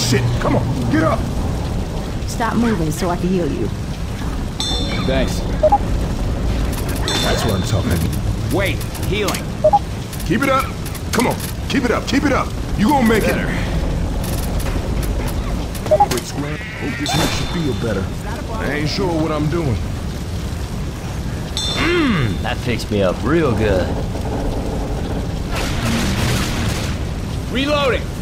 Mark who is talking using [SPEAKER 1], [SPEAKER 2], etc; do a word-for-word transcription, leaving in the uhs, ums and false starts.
[SPEAKER 1] shit. Come on, get up.
[SPEAKER 2] Stop moving so I can heal you.
[SPEAKER 3] Thanks.
[SPEAKER 1] That's what I'm talking about.
[SPEAKER 3] Wait, healing.
[SPEAKER 1] Keep it up. Come on, keep it up, keep it up. You gonna make
[SPEAKER 3] Better.
[SPEAKER 1] it. Quick scram. Hope this makes you feel better. I ain't sure what I'm doing.
[SPEAKER 4] Mmm, that fixed me up real good.
[SPEAKER 3] Reloading.